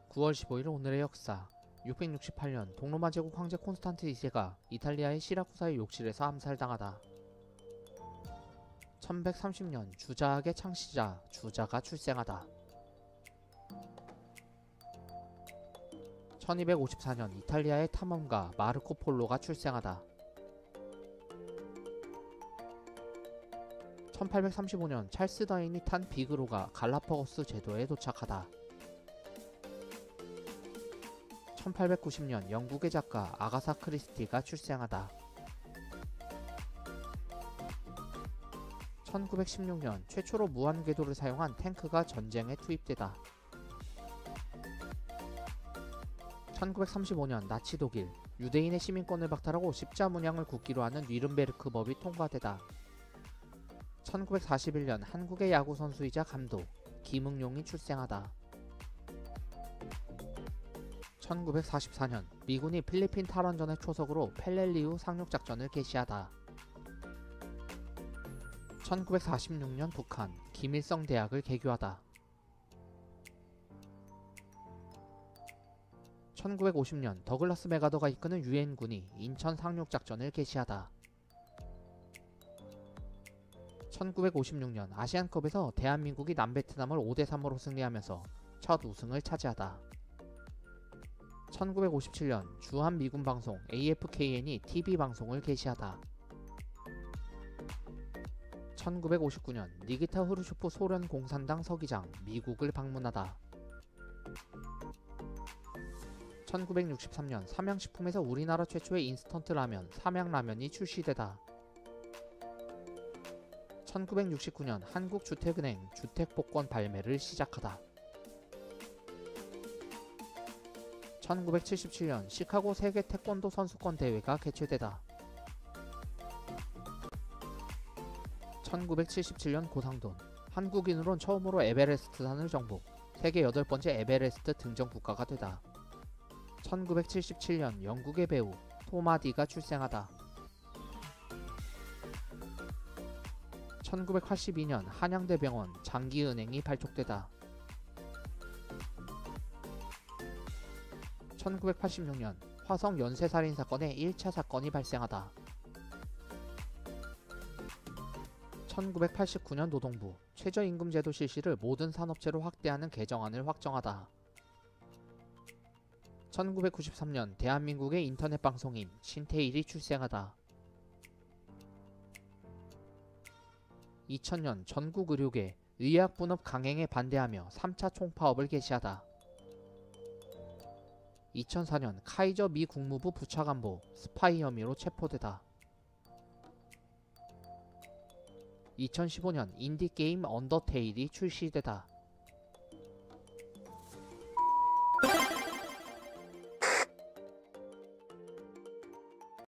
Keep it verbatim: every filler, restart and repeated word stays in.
구월 십오일 오늘의 역사. 육백육십팔년 동로마 제국 황제 콘스탄트 이 세가 이탈리아의 시라쿠사의 욕실에서 암살당하다. 천백삼십년 주자학의 창시자 주자가 출생하다. 천이백오십사년 이탈리아의 탐험가 마르코 폴로가 출생하다. 천팔백삼십오년 찰스 다윈이 탄 비그로가 갈라파고스 제도에 도착하다. 천팔백구십년 영국의 작가 아가사 크리스티가 출생하다. 천구백십육년 최초로 무한궤도를 사용한 탱크가 전쟁에 투입되다. 천구백삼십오년 나치 독일, 유대인의 시민권을 박탈하고 십자문양을 국기로 하는 뉘른베르크 법이 통과되다. 천구백사십일년 한국의 야구 선수이자 감독 김응용이 출생하다. 천구백사십사년 미군이 필리핀 탈원전의 초석으로 펠렐리우 상륙작전을 개시하다. 천구백사십육년 북한 김일성 대학을 개교하다. 천구백오십년 더글라스 메가더가 이끄는 유엔군이 인천 상륙작전을 개시하다. 천구백오십육년 아시안컵에서 대한민국이 남베트남을 오대삼으로 승리하면서 첫 우승을 차지하다. 천구백오십칠년 주한미군방송 에이에프케이엔이 티비방송을 개시하다. 천구백오십구년 니기타 후르쇼프 소련 공산당 서기장 미국을 방문하다. 천구백육십삼년 삼양식품에서 우리나라 최초의 인스턴트 라면 삼양라면이 출시되다. 천구백육십구년 한국주택은행 주택복권 발매를 시작하다. 천구백칠십칠년 시카고 세계 태권도 선수권 대회가 개최되다. 천구백칠십칠년 고상돈, 한국인으론 처음으로 에베레스트산을 정복, 세계 여덟 번째 에베레스트 등정 국가가 되다. 천구백칠십칠년 영국의 배우 토마디가 출생하다. 천구백팔십이년 한양대병원 장기은행이 발족되다. 천구백팔십육년 화성 연쇄살인 사건의 일 차 사건이 발생하다. 천구백팔십구년 노동부 최저임금제도 실시를 모든 산업체로 확대하는 개정안을 확정하다. 천구백구십삼년 대한민국의 인터넷 방송인 신태일이 출생하다. 이천년 전국의료계 의학분업 강행에 반대하며 삼 차 총파업을 개시하다. 이천사년 카이저 미 국무부 부차관보 스파이 혐의로 체포되다. 이천십오년 인디게임 언더테일이 출시되다.